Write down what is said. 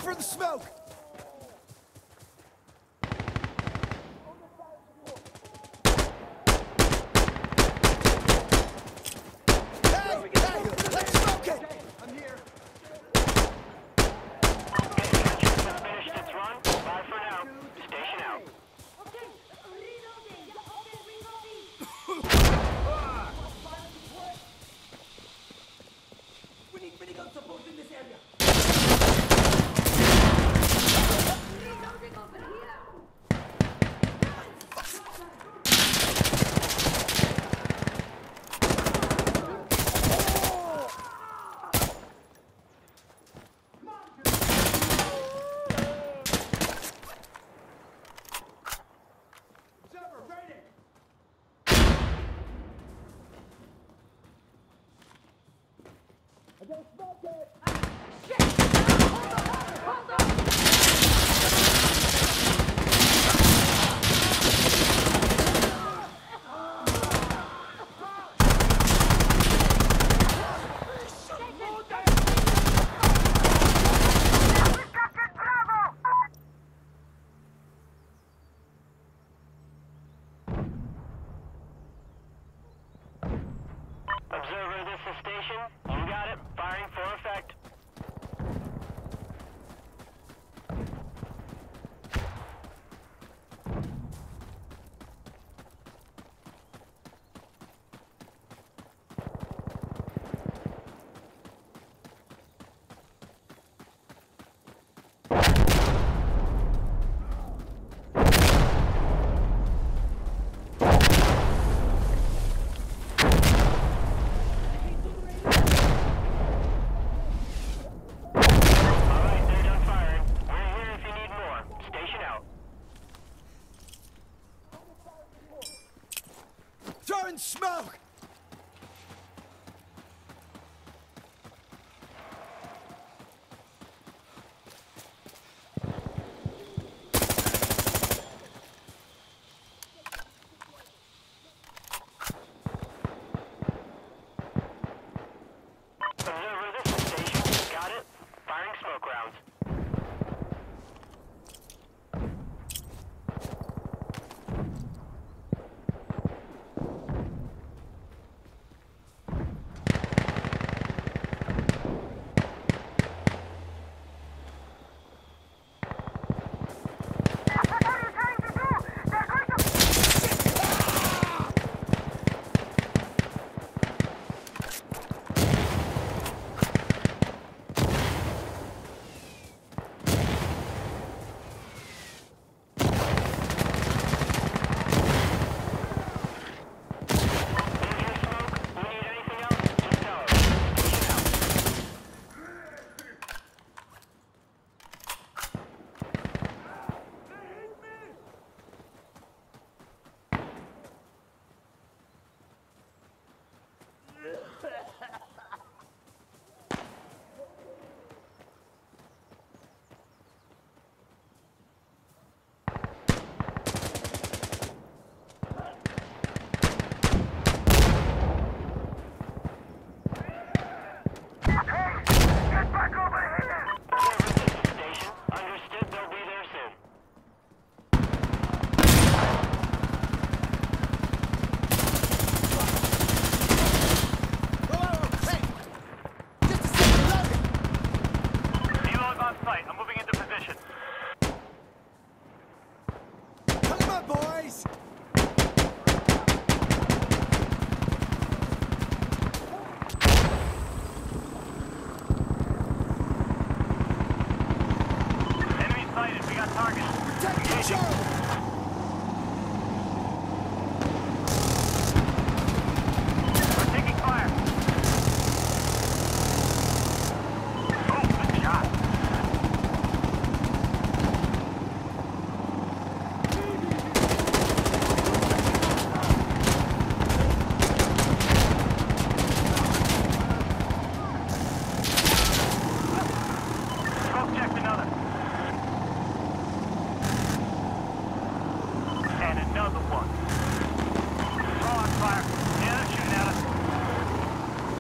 for the smoke! Hey! Hey! Let's smoke it! I'm here. Finished its run. Bye for now. Station out. Okay, reloading. Okay, reloading. We need minigun support in this area. Reloading over here. Observer, ready. Observer, this is station. You got it. Firing for effect. Alright, they're done firing. We're here if you need more. Station out. Throwing smoke! Observer, this is station. Got it. Firing smoke rounds. Take control!